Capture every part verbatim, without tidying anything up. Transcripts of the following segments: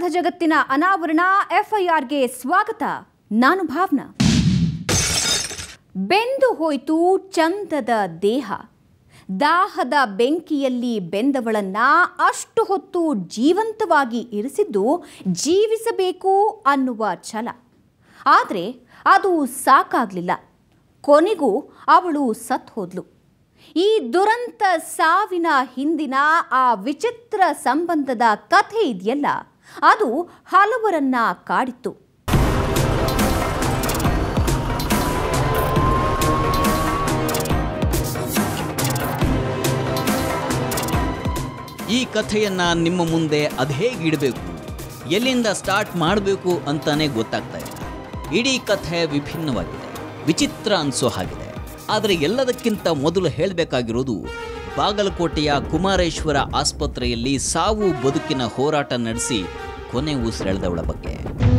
ಅಪರಾಧ ಜಗತ್ತಿನ ಅನಾವರಣ ಎಫ್ಐಆರ್ಗೆ ಸ್ವಾಗತ. ನಾನು ಭಾವನಾ. ಬೆಂದು ಹೋಯಿತು ಚಂದದ ದೇಹ. ದಾಹದ ಬೆಂಕಿಯಲ್ಲಿ ಬೆಂದವಳನ್ನ ಅಷ್ಟು ಹೊತ್ತು ಜೀವಂತವಾಗಿ ಇರಿಸಿದ್ದು ಜೀವಿಸಬೇಕು ಅನ್ನುವ ಛಲ. ಆದರೆ ಅದು ಸಾಕಾಗಲಿಲ್ಲ. ಕೊನೆಗೂ ಅವಳು ಸತ್ತು ಹೋದ್ಲು. ಈ ದುರಂತ ಸಾವಿನ ಹಿಂದಿನ ಆ ವಿಚಿತ್ರ ಸಂಬಂಧದ ಕಥೆ ಇದೆಯಲ್ಲ, ಅದು ಹಲವರನ್ನ ಕಾಡಿತ್ತು. ಈ ಕಥೆಯನ್ನ ನಿಮ್ಮ ಮುಂದೆ ಅದು ಹೇಗೆ ಇಡಬೇಕು, ಎಲ್ಲಿಂದ ಸ್ಟಾರ್ಟ್ ಮಾಡಬೇಕು ಅಂತಾನೆ ಗೊತ್ತಾಗ್ತಾ ಇಲ್ಲ. ಇಡೀ ಕಥೆ ವಿಭಿನ್ನವಾಗಿದೆ, ವಿಚಿತ್ರ ಅನ್ಸೋ ಹಾಗಿದೆ. ಆದರೆ ಎಲ್ಲದಕ್ಕಿಂತ ಮೊದಲು ಹೇಳಬೇಕಾಗಿರೋದು ಬಾಗಲಕೋಟೆಯ ಕುಮಾರೇಶ್ವರ ಆಸ್ಪತ್ರೆಯಲ್ಲಿ ಸಾವು ಬದುಕಿನ ಹೋರಾಟ ನಡೆಸಿ ಕೊನೆ ಉಸಿರೆಳೆದವಳ ಬಗ್ಗೆ.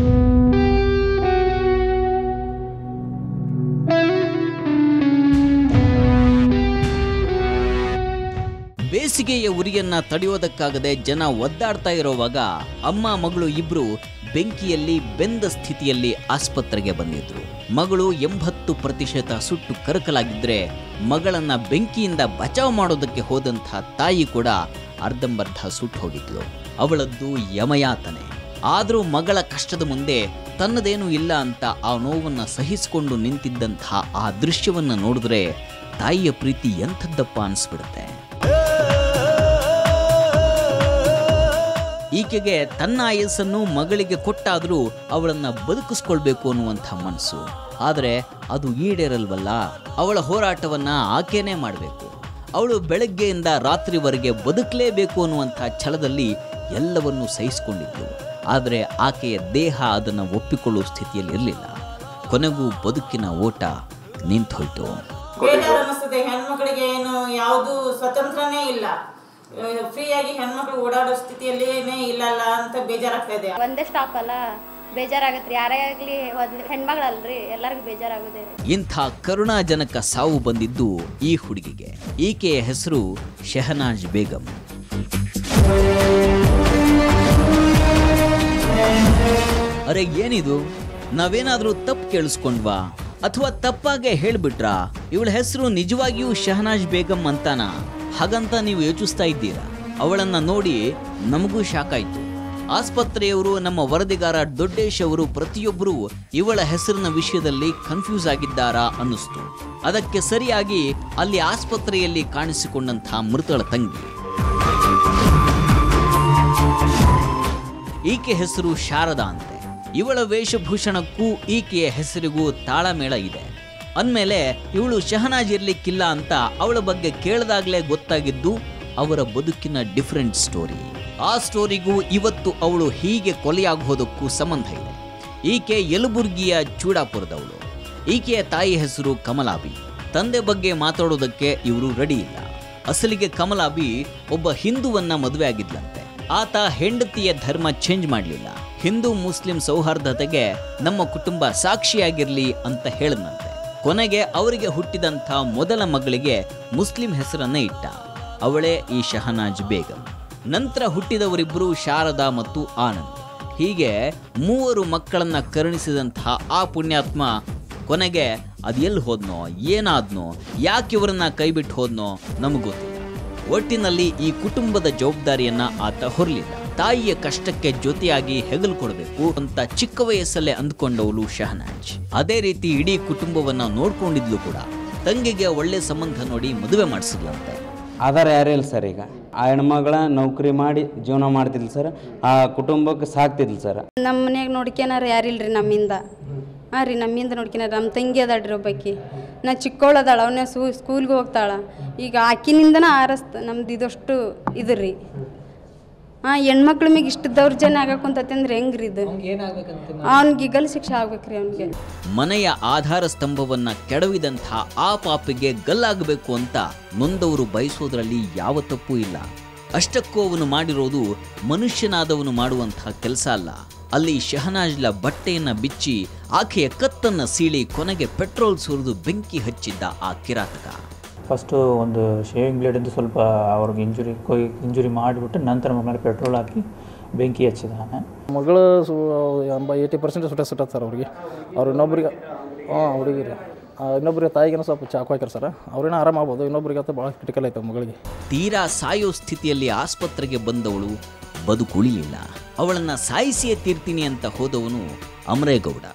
ಬೇಸಿಗೆಯ ಉರಿಯನ್ನ ತಡೆಯೋದಕ್ಕಾಗದೆ ಜನ ಒದ್ದಾಡ್ತಾ ಇರೋವಾಗ ಅಮ್ಮ ಮಗಳು ಇಬ್ರು ಬೆಂಕಿಯಲ್ಲಿ ಬೆಂದ ಸ್ಥಿತಿಯಲ್ಲಿ ಆಸ್ಪತ್ರೆಗೆ ಬಂದಿದ್ರು. ಮಗಳು ಎಂಬತ್ತು ಪ್ರತಿಶತ ಸುಟ್ಟು ಕರಕಲಾಗಿದ್ರೆ ಮಗಳನ್ನ ಬೆಂಕಿಯಿಂದ ಬಚಾವ್ ಮಾಡೋದಕ್ಕೆ ಹೋದಂತಹ ತಾಯಿ ಕೂಡ ಅರ್ಧಂಬರ್ಧ ಸುಟ್ಟು ಹೋಗಿದ್ಲು. ಅವಳದ್ದು ಯಮಯಾತನೆ. ಆದರೂ ಮಗಳ ಕಷ್ಟದ ಮುಂದೆ ತನ್ನದೇನೂ ಇಲ್ಲ ಅಂತ ಆ ನೋವನ್ನ ಸಹಿಸಿಕೊಂಡು ನಿಂತಿದ್ದಂತಹ ಆ ದೃಶ್ಯವನ್ನ ನೋಡಿದ್ರೆ ತಾಯಿಯ ಪ್ರೀತಿ ಎಂಥದ್ದಪ್ಪ ಅನಿಸ್ಬಿಡುತ್ತೆ. ಈಕೆಗೆ ತನ್ನ ಆಯಸ್ಸನ್ನು ಮಗಳಿಗೆ ಕೊಟ್ಟಾದರೂ ಅವಳನ್ನು ಬದುಕಿಸ್ಕೊಳ್ಬೇಕು ಅನ್ನುವಂಥ ಮನಸ್ಸು. ಆದರೆ ಅದು ಈಡೇರಲ್ವಲ್ಲ. ಅವಳ ಹೋರಾಟವನ್ನ ಆಕೆನೇ ಮಾಡಬೇಕು. ಅವಳು ಬೆಳಗ್ಗೆಯಿಂದ ರಾತ್ರಿವರೆಗೆ ಬದುಕಲೇಬೇಕು ಅನ್ನುವಂಥ ಛಲದಲ್ಲಿ ಎಲ್ಲವನ್ನೂ ಸಹಿಸಿಕೊಂಡಿದ್ಲು. ಆದರೆ ಆಕೆಯ ದೇಹ ಅದನ್ನು ಒಪ್ಪಿಕೊಳ್ಳುವ ಸ್ಥಿತಿಯಲ್ಲಿ ಇರಲಿಲ್ಲ. ಕೊನೆಗೂ ಬದುಕಿನ ಓಟ ನಿಂತೋಯ್ತು. ಹೆಣ್ಮಕ್ಳಿಗೆ ಏನು ಯಾವುದು ಸ್ವತಂತ್ರನೇ ಇಲ್ಲ, ಫ್ರೀಯಾಗಿ ಹೆಣ್ಮಕ್ಳು ಓಡಾಡೋ ಸ್ಥಿತಿಯಲ್ಲೇನೇ ಇಲ್ಲಲ್ಲ ಅಂತ ಬೇಜಾರಾಗ್ತಾ ಇದೆ. ಒಂದೇ ಸ್ಟಾಪ್ ಅಲ್ಲ, ಬೇಜಾರಾಗತ್ರಿ. ಯಾರೇ ಆಗಲಿ ಹೆಣ್ಮಗಳಲ್ರಿ, ಎಲ್ಲರಿಗೂ ಬೇಜಾರಾಗೋದೇ. ಇಂಥ ಕರುಣಾಜನಕ ಸಾವು ಬಂದಿದ್ದು ಈ ಹುಡುಗಿಗೆ. ಈಕೆಯ ಹೆಸರು ಶಹನಾಜ್ ಬೇಗಂ. ಅರೆ ಏನಿದು, ನಾವೇನಾದ್ರೂ ತಪ್ಪು ಕೇಳಿಸ್ಕೊಂಡ್ವಾ ಅಥವಾ ತಪ್ಪಾಗೆ ಹೇಳ್ಬಿಟ್ರಾ? ಇವಳ ಹೆಸರು ನಿಜವಾಗಿಯೂ ಶಹನಾಜ್ ಬೇಗಂ ಅಂತಾನ? ಹಾಗಂತ ನೀವು ಯೋಚಿಸ್ತಾ ಇದ್ದೀರಾ? ಅವಳನ್ನ ನೋಡಿ ನಮಗೂ ಶಾಕ್ ಆಯ್ತು. ಆಸ್ಪತ್ರೆಯವರು, ನಮ್ಮ ವರದಿಗಾರ ದೊಡ್ಡೇಶ್ ಅವರು ಪ್ರತಿಯೊಬ್ಬರೂ ಇವಳ ಹೆಸರಿನ ವಿಷಯದಲ್ಲಿ ಕನ್ಫ್ಯೂಸ್ ಆಗಿದ್ದಾರಾ ಅನ್ನಿಸ್ತು. ಅದಕ್ಕೆ ಸರಿಯಾಗಿ ಅಲ್ಲಿ ಆಸ್ಪತ್ರೆಯಲ್ಲಿ ಕಾಣಿಸಿಕೊಂಡಂತಹ ಮೃತಳ ತಂಗಿ. ಈಕೆ ಹೆಸರು ಶಾರದಾ ಅಂತೆ. ಇವಳ ವೇಷಭೂಷಣಕ್ಕೂ ಈಕೆಯ ಹೆಸರಿಗೂ ತಾಳಮೇಳ ಇದೆ. ಅಂದಮೇಲೆ ಇವಳು ಶಹನಾಜ್ ಇರ್ಲಿಕ್ಕಿಲ್ಲ ಅಂತ ಅವಳ ಬಗ್ಗೆ ಕೇಳಿದಾಗಲೇ ಗೊತ್ತಾಗಿದ್ದು ಅವರ ಬದುಕಿನ ಡಿಫರೆಂಟ್ ಸ್ಟೋರಿ. ಆ ಸ್ಟೋರಿಗೂ ಇವತ್ತು ಅವಳು ಹೀಗೆ ಕೊಲೆಯಾಗೋದಕ್ಕೂ ಸಂಬಂಧ ಇದೆ. ಈಕೆ ಯಲಬುರ್ಗಿಯ ಚೂಡಾಪುರದವಳು. ಈಕೆಯ ತಾಯಿ ಹೆಸರು ಕಮಲಾಬಿ. ತಂದೆ ಬಗ್ಗೆ ಮಾತಾಡೋದಕ್ಕೆ ಇವರು ರೆಡಿ ಇಲ್ಲ. ಅಸಲಿಗೆ ಕಮಲಾಬಿ ಒಬ್ಬ ಹಿಂದೂವನ್ನ ಮದುವೆ ಆಗಿದ್ಲಂತೆ. ಆತ ಹೆಂಡತಿಯ ಧರ್ಮ ಚೇಂಜ್ ಮಾಡಲಿಲ್ಲ. ಹಿಂದೂ ಮುಸ್ಲಿಂ ಸೌಹಾರ್ದತೆಗೆ ನಮ್ಮ ಕುಟುಂಬ ಸಾಕ್ಷಿಯಾಗಿರ್ಲಿ ಅಂತ ಹೇಳಿದಂತೆ. ಕೊನೆಗೆ ಅವರಿಗೆ ಹುಟ್ಟಿದಂಥ ಮೊದಲ ಮಗಳಿಗೆ ಮುಸ್ಲಿಂ ಹೆಸರನ್ನೇ ಇಟ್ಟ. ಅವಳೇ ಈ ಶಹನಾಜ್ ಬೇಗಂ. ನಂತರ ಹುಟ್ಟಿದವರಿಬ್ಬರು ಶಾರದಾ ಮತ್ತು ಆನಂದ್. ಹೀಗೆ ಮೂವರು ಮಕ್ಕಳನ್ನ ಕರುಣಿಸಿದಂತಹ ಆ ಪುಣ್ಯಾತ್ಮ ಕೊನೆಗೆ ಅದು ಎಲ್ಲಿ ಹೋದ್ನೋ, ಏನಾದ್ನೋ, ಯಾಕೆ ಇವರನ್ನ ಕೈ ಬಿಟ್ಟು ಹೋದ್ನೋ ನಮಗೆ ಗೊತ್ತಿಲ್ಲ. ಒಟ್ಟಿನಲ್ಲಿ ಈ ಕುಟುಂಬದ ಜವಾಬ್ದಾರಿಯನ್ನ ಆತ ಹೊರಲಿಲ್ಲ. ತಾಯಿಯ ಕಷ್ಟಕ್ಕೆ ಜೊತೆಯಾಗಿ ಹೆಗಲು ಕೊಡಬೇಕು ಅಂತ ಚಿಕ್ಕ ವಯಸ್ಸಲ್ಲೇ ಅಂದ್ಕೊಂಡವಳು ಶಹನಾಜ್. ಅದೇ ರೀತಿ ಇಡೀ ಕುಟುಂಬವನ್ನ ನೋಡ್ಕೊಂಡಿದ್ಲು ಕೂಡ. ತಂಗಿಗೆ ಒಳ್ಳೆ ಸಂಬಂಧ ನೋಡಿ ಮದುವೆ ಮಾಡಿಸಿದ್ಲಂತೆ. ಆಧಾರ ಯಾರಿಲ್ಲ ಸರ್. ಈಗ ಆ ಹೆಣ್ಮಗಳ ನೌಕರಿ ಮಾಡಿ ಜೀವನ ಮಾಡ್ತಿದ್ಲು ಸರ್. ಆ ಕುಟುಂಬಕ್ಕೆ ಸಾಕ್ತಿದ್ಲು ಸರ್. ನಮ್ಮ ಮನ್ಯಾಗ ನೋಡ್ಕೊನಾರ ಯಾರಿಲ್ರಿ ನಮ್ಮಿಂದ. ಹಾಂ ರೀ, ನಮ್ಮಿಂದ ನೋಡ್ಕೊನಾರ. ನಮ್ಮ ತಂಗಿ ಅದಾಳ್ರಿ ಒಬ್ಬಾಕಿ. ನಾ ಚಿಕ್ಕವಳದಾಳ, ಅವನ್ನ ಸೂ ಸ್ಕೂಲ್ಗೆ ಹೋಗ್ತಾಳ. ಈಗ ಆಕಿನಿಂದನ ಆರಸ್ತ ನಮ್ದು ಇದಷ್ಟು ಇದು ರೀ. ಹಾಂ, ಹೆಣ್ಮಕ್ಳ ಮ್ಯಾಗ ಇಷ್ಟು ದೌರ್ಜನ್ಯ ಆಗಕ್ಕಂತತಿ ಅಂದ್ರೆ ಹೆಂಗ್ರಿ ಇದು? ಅವ್ನಿಗೆ ಗಲ್ ಶಿಕ್ಷೆ ಆಗ್ಬೇಕ್ರಿ ಅವ್ನಿಗೆ. ಮನೆಯ ಆಧಾರ ಸ್ತಂಭವನ್ನ ಕೆಡವಿದಂಥ ಆ ಪಾಪಿಗೆ ಗಲ್ಲಾಗಬೇಕು ಅಂತ ನೊಂದವರು ಬಯಸೋದ್ರಲ್ಲಿ ಯಾವ ತಪ್ಪು ಇಲ್ಲ. ಅಷ್ಟಕ್ಕೂ ಅವನು ಮಾಡಿರೋದು ಮನುಷ್ಯನಾದವನು ಮಾಡುವಂತಹ ಕೆಲಸ ಅಲ್ಲ. ಅಲ್ಲಿ ಶಹನಾಜ್ಲ ಬಟ್ಟೆಯನ್ನ ಬಿಚ್ಚಿ ಆಕೆಯ ಕತ್ತನ್ನ ಸೀಳಿ ಕೊನೆಗೆ ಪೆಟ್ರೋಲ್ ಸುರಿದು ಬೆಂಕಿ ಹಚ್ಚಿದ್ದ ಆ ಕಿರಾತಕ. ಫಸ್ಟು ಒಂದು ಶೇವಿಂಗ್ ಬ್ಲೇಡಿಂದ ಸ್ವಲ್ಪ ಅವ್ರಿಗೆ ಇಂಜುರಿ ಕೊಯ್ ಇಂಜುರಿ ಮಾಡಿಬಿಟ್ಟು ನಂತರ ಮೇಲೆ ಪೆಟ್ರೋಲ್ ಹಾಕಿ ಬೆಂಕಿ ಹಚ್ಚಿದ ಮಗಳು ಸು ಎಂಬ ಏಯ್ಟಿ ಪರ್ಸೆಂಟ್ ಸುಟ್ಟ ಸುಟ್ಟ ಸರ್ ಅವ್ರಿಗೆ ಅವ್ರು ಇನ್ನೊಬ್ರಿಗೆ ಹಾಂ ಹುಡುಗಿರಿ ಇನ್ನೊಬ್ರಿಗೆ ತಾಯಿಗೇನೋ ಸ್ವಲ್ಪ ಚಾಕು ಹಾಕ್ಯಾರ ಸರ್ ಅವ್ರೇನೋ ಆರಾಮಾಗ್ಬೋದು ಇನ್ನೊಬ್ರಿಗೆ ಅಂತ ಭಾಳ ಕ್ರಿಟಿಕಲ್ ಆಯ್ತು ಮಗಳಿಗೆ. ತೀರಾ ಸಾಯೋ ಸ್ಥಿತಿಯಲ್ಲಿ ಆಸ್ಪತ್ರೆಗೆ ಬಂದವಳು ಬದುಕುಳಿಲಿಲ್ಲ. ಅವಳನ್ನು ಸಾಯಿಸಿಯೇ ತೀರ್ತೀನಿ ಅಂತ ಹೋದವನು ಅಮರೇಗೌಡ.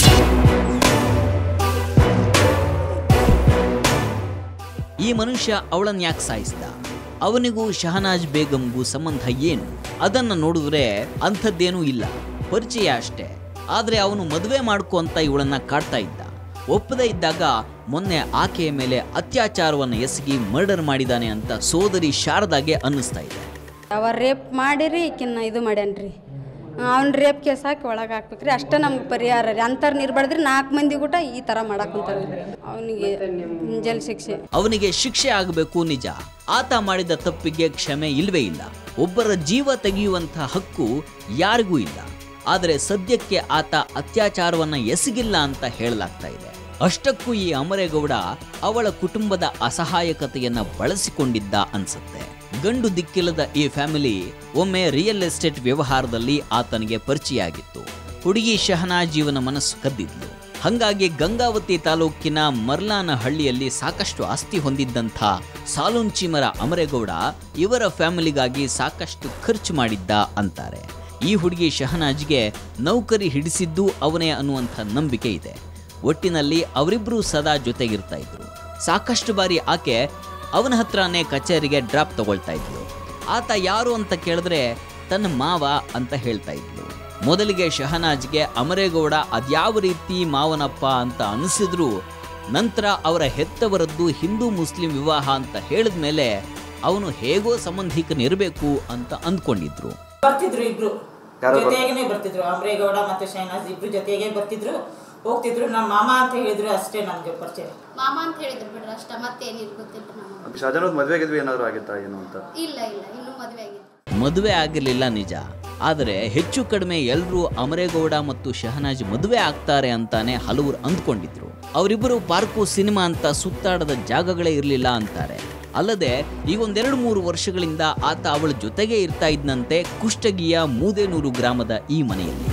ಈ ಮನುಷ್ಯ ಅವಳನ್ನು ಯಾಕೆ ಸಾಯಿಸಿದ? ಅವನಿಗೂ ಶಹನಾಜ್ ಬೇಗಂಗೂ ಸಂಬಂಧ ಏನು? ಅದನ್ನು ನೋಡಿದ್ರೆ ಅಂಥದ್ದೇನೂ ಇಲ್ಲ, ಪರಿಚಯ ಅಷ್ಟೇ. ಆದರೆ ಅವನು ಮದುವೆ ಮಾಡ್ಕೊ ಅಂತ ಇವಳನ್ನ ಕಾಡ್ತಾ ಇದ್ದ. ಒಪ್ಪದೇ ಇದ್ದಾಗ ಮೊನ್ನೆ ಆಕೆಯ ಮೇಲೆ ಅತ್ಯಾಚಾರವನ್ನು ಎಸಗಿ ಮರ್ಡರ್ ಮಾಡಿದಾನೆ ಅಂತ ಸೋದರಿ ಶಾರದಾಗೆ ಅನ್ನಿಸ್ತಾ ಇದೆ. ಅವ ರೇಪ್ ಮಾಡಿರಿ ಈಕಿನ್ನ ಇದು ಮಾಡ್ಯಾನ್ರಿ, ಅವ್ನ ರೇಪ್ ಕೇಸ್ ಹಾಕಿ ಒಳಗೆ ಹಾಕ್ಬೇಕ್ರಿ, ಅಷ್ಟೇ ನಮ್ಗೆ ಪರಿಹಾರ ರೀ. ಅಂಥವ್ರು ನಿರ್ಬಾರ್ದ್ರಿ ನಾಲ್ಕು ಮಂದಿ ಊಟ ಈ ಥರ ಮಾಡಾಕುಂತಾನೆ ಅವನಿಗೆ ಜೈಲ್ ಶಿಕ್ಷೆ. ಅವನಿಗೆ ಶಿಕ್ಷೆ ಆಗಬೇಕು ನಿಜ, ಆತ ಮಾಡಿದ ತಪ್ಪಿಗೆ ಕ್ಷಮೆ ಇಲ್ವೇ ಇಲ್ಲ. ಒಬ್ಬರ ಜೀವ ತೆಗೆಯುವಂಥ ಹಕ್ಕು ಯಾರಿಗೂ ಇಲ್ಲ. ಆದರೆ ಸದ್ಯಕ್ಕೆ ಆತ ಅತ್ಯಾಚಾರವನ್ನು ಎಸಗಿಲ್ಲ ಅಂತ ಹೇಳಲಾಗ್ತಾ ಇದೆ. ಅಷ್ಟಕ್ಕೂ ಈ ಅಮರೇಗೌಡ ಅವಳ ಕುಟುಂಬದ ಅಸಹಾಯಕತೆಯನ್ನ ಬಳಸಿಕೊಂಡಿದ್ದ ಅನ್ಸುತ್ತೆ. ಗಂಡು ದಿಕ್ಕಿಲ್ಲದ ಈ ಫ್ಯಾಮಿಲಿ ಒಮ್ಮೆ ರಿಯಲ್ ಎಸ್ಟೇಟ್ ವ್ಯವಹಾರದಲ್ಲಿ ಆತನಿಗೆ ಪರಿಚಯ ಆಗಿತ್ತು. ಹುಡುಗಿ ಶಹನಾಜ್ ಜೀವನ ಮನಸ್ಸು ಕದ್ದಿದ್ಲು. ಹಂಗಾಗಿ ಗಂಗಾವತಿ ತಾಲೂಕಿನ ಮರ್ಲಾನ ಹಳ್ಳಿಯಲ್ಲಿ ಸಾಕಷ್ಟು ಆಸ್ತಿ ಹೊಂದಿದ್ದಂಥ ಸಾಲುಂಚಿಮರ ಅಮರೇಗೌಡ ಇವರ ಫ್ಯಾಮಿಲಿಗಾಗಿ ಸಾಕಷ್ಟು ಖರ್ಚು ಮಾಡಿದ್ದ ಅಂತಾರೆ. ಈ ಹುಡುಗಿ ಶಹನಾಜ್ಗೆ ನೌಕರಿ ಹಿಡಿಸಿದ್ದು ಅವನೇ ಅನ್ನುವಂಥ ನಂಬಿಕೆ ಇದೆ. ಒಟ್ಟಿನಲ್ಲಿ ಅವರಿಬ್ಬರೂ ಸದಾ ಜೊತೆಗಿರ್ತಾ ಇದ್ರು. ಸಾಕಷ್ಟು ಬಾರಿ ಆಕೆ ಅವನ ಹತ್ರನೇ ಕಚೇರಿಗೆ ಡ್ರಾಪ್ ತಗೊಳ್ತಾ ಇದ್ಲು. ಆತ ಯಾರು ಅಂತ ಕೇಳಿದ್ರೆ ತನ್ನ ಮಾವ ಅಂತ ಹೇಳ್ತಾ ಇದ್ಲು. ಮೊದಲಿಗೆ ಶಹನಾಜ್ಗೆ ಅಮರೇಗೌಡ ಅದ್ಯಾವ ರೀತಿ ಮಾವನಪ್ಪ ಅಂತ ಅನಿಸಿದ್ರು, ನಂತರ ಅವರ ಹೆತ್ತವರದ್ದು ಹಿಂದೂ ಮುಸ್ಲಿಂ ವಿವಾಹ ಅಂತ ಹೇಳಿದ ಮೇಲೆ ಅವನು ಹೇಗೋ ಸಂಬಂಧಿಕನಿರಬೇಕು ಅಂತ ಅಂದ್ಕೊಂಡಿದ್ರು. ಬರ್ತಿದ್ರು ಇಬ್ರು ಜೊತೆಗೇನೆ ಬರ್ತಿದ್ರು, ಅಮರೇಗೌಡ ಮತ್ತೆ ಶಹನಾಜ್ ಇಬ್ರು ಜೊತೆಗೆ ಬರ್ತಿದ್ರು ಹೋಗ್ತಿದ್ರು. ನಮ್ಮ ಮಾಮ ಅಂತ ಹೇಳಿದ್ರು ಅಷ್ಟೇ ನಮ್ಗೆ ಪರಿಚಯ. ಮಾಮ ಅಂತ ಹೇಳಿದ್ರು ಬಿಡ್ರಿ ಅಷ್ಟ, ಮತ್ತೆ ಏನಿಲ್ಲ ಗೊತ್ತಿಲ್ಲ. ನಮ್ಮ ಶಾಜನವ್ರ ಮದುವೆ ಆಗಿದ್ವಿ ಏನಾದ್ರು ಆಗಿತ್ತಾ ಏನು ಅಂತ? ಇಲ್ಲ ಇಲ್ಲ ಇನ್ನೂ ಮದುವೆ ಆಗಿಲ್ಲ. ಮದುವೆ ಆಗಿರಲಿಲ್ಲ ನಿಜ, ಆದರೆ ಹೆಚ್ಚು ಕಡಿಮೆ ಎಲ್ಲರೂ ಅಮರೇಗೌಡ ಮತ್ತು ಶಹನಾಜ್ ಮದುವೆ ಆಗ್ತಾರೆ ಅಂತಾನೆ ಹಲವರು ಅಂದ್ಕೊಂಡಿದ್ರು. ಅವರಿಬ್ಬರು ಪಾರ್ಕು ಸಿನಿಮಾ ಅಂತ ಸುತ್ತಾಡದ ಜಾಗಗಳೇ ಇರಲಿಲ್ಲ ಅಂತಾರೆ. ಅಲ್ಲದೆ ಈಗ ಒಂದೆರಡು ಮೂರು ವರ್ಷಗಳಿಂದ ಆತ ಅವಳ ಜೊತೆಗೆ ಇರ್ತಾ ಇದ್ದಂತೆ ಕುಷ್ಟಗಿಯ ಮೂದೇನೂರು ಗ್ರಾಮದ ಈ ಮನೆಯಲ್ಲಿ.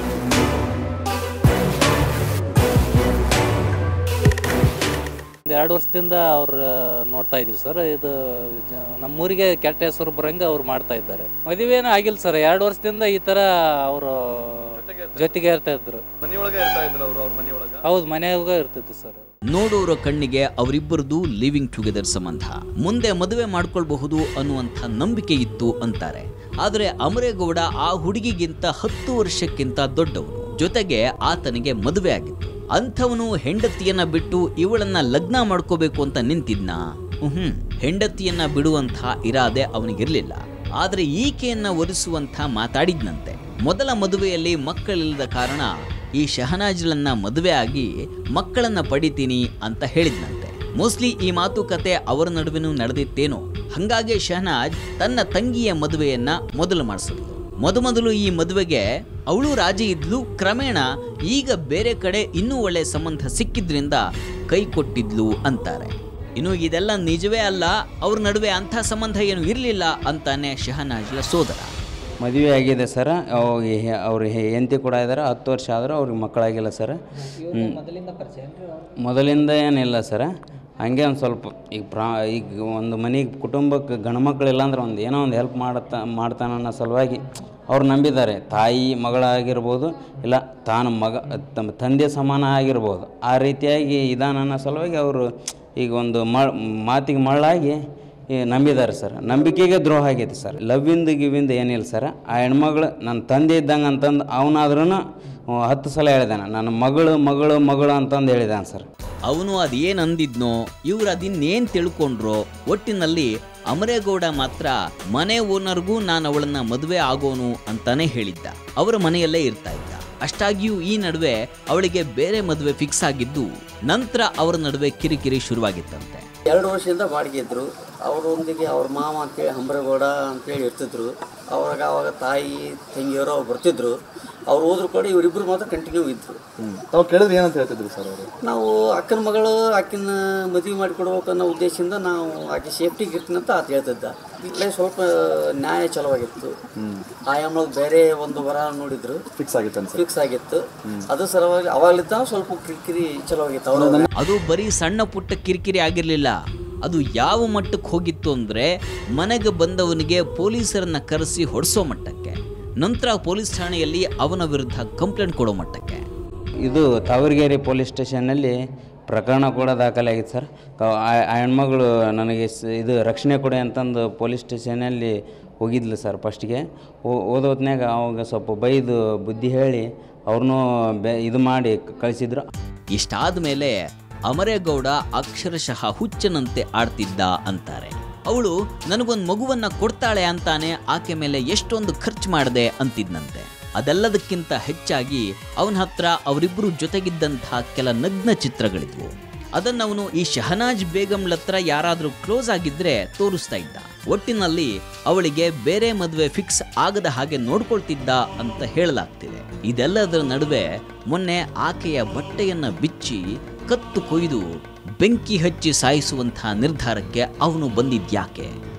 ಎರಡು ವರ್ಷದಿಂದ ಅವ್ರು ನೋಡ್ತಾ ಇದೀವಿ ಸರ್. ಇದು ನಮ್ಮೂರಿಗೆ ಕೆಟ್ಟ ಹೆಸರು ಬರಂಗೆ ಅವ್ರು ಮಾಡ್ತಾ ಇದ್ದಾರೆ. ಮದುವೆನೂ ಆಗಿಲ್ಲ ಸರ್. ಎರಡು ವರ್ಷದಿಂದ ಈ ತರ ಅವರು ಜೊತೆಗೆ ಇರ್ತಾ ಇದ್ರು. ಹೌದು, ಮನೆಯಾಗ ಇರ್ತಿದ್ರು ಸರ್. ನೋಡೋರ ಕಣ್ಣಿಗೆ ಅವರಿಬ್ಬರದು ಲಿವಿಂಗ್ ಟುಗೆದರ್ ಸಂಬಂಧ, ಮುಂದೆ ಮದುವೆ ಮಾಡ್ಕೊಳ್ಬಹುದು ಅನ್ನುವಂಥ ನಂಬಿಕೆ ಇತ್ತು ಅಂತಾರೆ. ಆದರೆ ಅಮರೇಗೌಡ ಆ ಹುಡುಗಿಗಿಂತ ಹತ್ತು ವರ್ಷಕ್ಕಿಂತ ದೊಡ್ಡವನು, ಜೊತೆಗೆ ಆತನಿಗೆ ಮದುವೆ ಆಗಿತ್ತು. ಅಂಥವನು ಹೆಂಡತಿಯನ್ನ ಬಿಟ್ಟು ಇವಳನ್ನ ಲಗ್ನ ಮಾಡ್ಕೋಬೇಕು ಅಂತ ನಿಂತಿದ್ನ? ಹ್ಮ್ ಹೆಂಡತಿಯನ್ನ ಬಿಡುವಂಥ ಇರಾದೆ ಅವನಿಗಿರ್ಲಿಲ್ಲ. ಆದ್ರೆ ಈಕೆಯನ್ನ ಒರೆಸುವಂಥ ಮಾತಾಡಿದ್ನಂತೆ. ಮೊದಲ ಮದುವೆಯಲ್ಲಿ ಮಕ್ಕಳಿಲ್ಲದ ಕಾರಣ ಈ ಶಹನಾಜ್ಳನ್ನ ಮದುವೆ ಆಗಿ ಮಕ್ಕಳನ್ನ ಪಡಿತೀನಿ ಅಂತ ಹೇಳಿದ್ನಂತೆ. ಮೋಸ್ಟ್ಲಿ ಈ ಮಾತುಕತೆ ಅವರ ನಡುವೆನೂ ನಡೆದಿತ್ತೇನೋ. ಹಂಗಾಗಿ ಶಹನಾಜ್ ತನ್ನ ತಂಗಿಯ ಮದುವೆಯನ್ನ ಮೊದಲು ಮಾಡಿಸಿದ್ಲು. ಮೊದಮೊದಲು ಈ ಮದುವೆಗೆ ಅವಳು ರಾಜಿ ಇದ್ಲು. ಕ್ರಮೇಣ ಈಗ ಬೇರೆ ಕಡೆ ಇನ್ನೂ ಒಳ್ಳೆ ಸಂಬಂಧ ಸಿಕ್ಕಿದ್ರಿಂದ ಕೈ ಕೊಟ್ಟಿದ್ಲು ಅಂತಾರೆ. ಇನ್ನು ಇದೆಲ್ಲ ನಿಜವೇ ಅಲ್ಲ, ಅವ್ರ ನಡುವೆ ಅಂಥ ಸಂಬಂಧ ಏನು ಇರಲಿಲ್ಲ ಅಂತಾನೆ ಶಹನಾಜ್ಳ ಸೋದರ. ಮದುವೆ ಆಗಿದೆ ಸರ್. ಅವ್ರ ಹೆಂಡತಿ ಕೂಡ ಇದ್ದಾರೆ. ಹತ್ತು ವರ್ಷ ಆದರೂ ಅವ್ರಿಗೆ ಮಕ್ಕಳಾಗಿಲ್ಲ ಸರ್. ಮೊದಲಿಂದ ಏನಿಲ್ಲ ಸರ್. ಹಂಗೆ ಒಂದು ಸ್ವಲ್ಪ ಈಗ ಪ್ರಾ ಈಗ ಒಂದು ಮನೆಗೆ ಕುಟುಂಬಕ್ಕೆ ಗಂಡ್ಮಕ್ಳಿಲ್ಲ ಅಂದ್ರೆ ಒಂದು ಏನೋ ಒಂದು ಹೆಲ್ಪ್ ಮಾಡತ್ತ ಮಾಡ್ತಾನೆ ಅನ್ನೋ ಸಲುವಾಗಿ ಅವ್ರು ನಂಬಿದ್ದಾರೆ. ತಾಯಿ ಮಗಳಾಗಿರ್ಬೋದು, ಇಲ್ಲ ತಾನು ಮಗ ತಮ್ಮ ತಂದೆ ಸಮಾನ ಆಗಿರ್ಬೋದು. ಆ ರೀತಿಯಾಗಿ ಇದಾನ ಅನ್ನೋ ಸಲುವಾಗಿ ಅವರು ಈಗ ಒಂದು ಮ ಮಾತಿಗೆ ಮಳ್ಳಾಗಿ ನಂಬಿದ್ದಾರೆ ಸರ್. ನಂಬಿಕೆಗೆ ದ್ರೋಹ ಆಗೈತೆ ಸರ್. ಲವ್ವಿಂದ ಗಿವಿಂದ ಏನಿಲ್ಲ ಸರ್. ಆ ಹೆಣ್ಮಗಳು ನನ್ನ ತಂದೆ ಇದ್ದಂಗೆ ಅಂತಂದು ಅವನಾದ್ರೂ ಹತ್ತು ಸಲ ಹೇಳಿದಾನೆ, ನನ್ನ ಮಗಳು ಮಗಳು ಮಗಳು ಅಂತಂದು ಹೇಳಿದಾನೆ ಸರ್. ಅವನು ಅದೇನು ಅಂದಿದ್ನೋ, ಇವ್ರು ಅದಿನ್ನೇನು ತಿಳ್ಕೊಂಡ್ರೋ, ಒಟ್ಟಿನಲ್ಲಿ ಅಮರೇಗೌಡ ಮಾತ್ರ ಮನೆ ಓನರ್ಗೂ ನಾನು ಅವಳನ್ನ ಮದುವೆ ಆಗೋನು ಅಂತಾನೆ ಹೇಳಿದ್ದ. ಅವರ ಮನೆಯಲ್ಲೇ ಇರ್ತಾ ಇದ್ದ. ಅಷ್ಟಾಗಿಯೂ ಈ ನಡುವೆ ಅವಳಿಗೆ ಬೇರೆ ಮದುವೆ ಫಿಕ್ಸ್ ಆಗಿದ್ದು, ನಂತರ ಅವರ ನಡುವೆ ಕಿರಿಕಿರಿ ಶುರುವಾಗಿತ್ತಂತೆ. ಎರಡು ವರ್ಷದಿಂದ ಬಾಡಿಗೆ ಇದ್ದರು. ಅವರೊಂದಿಗೆ ಅವ್ರ ಮಾವ ಅಂತೇಳಿ ಅಮರೇಗೌಡ ಅಂತೇಳಿ ಇರ್ತಿದ್ರು. ಅವಾಗ ಅವಾಗ ತಾಯಿ ತಂಗಿಯವರು ಅವ್ರು ಬರ್ತಿದ್ರು. ಅವ್ರು ಹೋದ್ರು ಕೂಡ ಇವರಿಬ್ಬರು ಮಾತ್ರ ಕಂಟಿನ್ಯೂ ಇದ್ರು. ತಾವು ಕೇಳಿದ್ರೆ ಏನಂತ ಹೇಳ್ತಿದ್ರು ಸರ್ ಅವರು? ನಾವು ಅಕ್ಕನ ಮಗಳು ಆಕಿನ ಮದುವೆ ಮಾಡಿಕೊಡ್ಬೇಕು ಅನ್ನೋ ಉದ್ದೇಶದಿಂದ ನಾವು ಆಕೆ ಸೇಫ್ಟಿಗೆ ಇರ್ತೀನಿ ಅಂತ ಆತ ಹೇಳ್ತಿದ್ದ. ಇಲ್ಲೇ ಸ್ವಲ್ಪ ನ್ಯಾಯ ಚಲವಾಗಿತ್ತು. ಆಯಾಮ ಬೇರೆ ಒಂದು ವರ ನೋಡಿದ್ರು ಫಿಕ್ಸ್ ಆಗಿತ್ತು ಫಿಕ್ಸ್ ಆಗಿತ್ತು ಅದು ಸಲುವಾಗಿ ಅವಾಗಲಿದ್ದ ಸ್ವಲ್ಪ ಕಿರಿಕಿರಿ ಚಲವಾಗಿತ್ತು. ಅವರು ಅದು ಬರೀ ಸಣ್ಣ ಪುಟ್ಟ ಕಿರಿಕಿರಿ ಆಗಿರಲಿಲ್ಲ. ಅದು ಯಾವ ಮಟ್ಟಕ್ಕೆ ಹೋಗಿತ್ತು ಅಂದರೆ ಮನೆಗೆ ಬಂದವನಿಗೆ ಪೊಲೀಸರನ್ನ ಕರೆಸಿ ಹೊಡೆಸೋ ಮಟ್ಟಕ್ಕೆ, ನಂತರ ಪೊಲೀಸ್ ಠಾಣೆಯಲ್ಲಿ ಅವನ ವಿರುದ್ಧ ಕಂಪ್ಲೇಂಟ್ ಕೊಡೋ ಮಟ್ಟಕ್ಕೆ. ಇದು ತಾವರಗೆರೆ ಪೊಲೀಸ್ ಸ್ಟೇಷನ್ನಲ್ಲಿ ಪ್ರಕರಣ ಕೂಡ ದಾಖಲಾಗಿತ್ತು ಸರ್. ಆ ಹೆಣ್ಮಗಳು ನನಗೆ ಇದು ರಕ್ಷಣೆ ಕೊಡಿ ಅಂತಂದು ಪೊಲೀಸ್ ಸ್ಟೇಷನಲ್ಲಿ ಹೋಗಿದ್ಲು ಸರ್. ಫಸ್ಟಿಗೆ ಹೋದ ಹೊತ್ನ್ಯಾಗ ಅವಾಗ ಸ್ವಲ್ಪ ಬೈದು ಬುದ್ಧಿ ಹೇಳಿ ಅವ್ರನ್ನೂ ಬೆ ಇದು ಮಾಡಿ ಕಳಿಸಿದ್ರು. ಇಷ್ಟಾದ ಮೇಲೆ ಅಮರೇಗೌಡ ಅಕ್ಷರಶಃ ಹುಚ್ಚನಂತೆ ಆಡ್ತಿದ್ದ ಅಂತಾರೆ. ಅವಳು ನನಗೊಂದು ಮಗುವನ್ನ ಕೊಡ್ತಾಳೆ ಅಂತಾನೆ ಆಕೆ ಮೇಲೆ ಎಷ್ಟೊಂದು ಖರ್ಚು ಮಾಡಿದೆ ಅಂತಿದ್ನಂತೆ. ಅದೆಲ್ಲದಕ್ಕಿಂತ ಹೆಚ್ಚಾಗಿ ಅವನ ಹತ್ರ ಅವರಿಬ್ಬರು ಜೊತೆಗಿದ್ದಂತಹ ಕೆಲ ನಗ್ನ ಚಿತ್ರಗಳಿದ್ವು. ಅದನ್ನು ಅವನು ಈ ಶಹನಾಜ್ ಬೇಗಂಳ ಹತ್ರ ಯಾರಾದರೂ ಕ್ಲೋಸ್ ಆಗಿದ್ರೆ ತೋರಿಸ್ತಾ ಇದ್ದ. ಒಟ್ಟಿನಲ್ಲಿ ಅವಳಿಗೆ ಬೇರೆ ಮದುವೆ ಫಿಕ್ಸ್ ಆಗದ ಹಾಗೆ ನೋಡ್ಕೊಳ್ತಿದ್ದ ಅಂತ ಹೇಳಲಾಗ್ತಿದೆ. ಇದೆಲ್ಲದರ ನಡುವೆ ಮೊನ್ನೆ ಆಕೆಯ ಬಟ್ಟೆಯನ್ನ ಬಿಚ್ಚಿ ಕತ್ತು ಕೊಯ್ದು ಬೆಂಕಿ ಹಚ್ಚಿ ಸಾಯಿಸುವಂತಹ ನಿರ್ಧಾರಕ್ಕೆ ಅವನು ಬಂದಿದ್ಯಾಕೆ?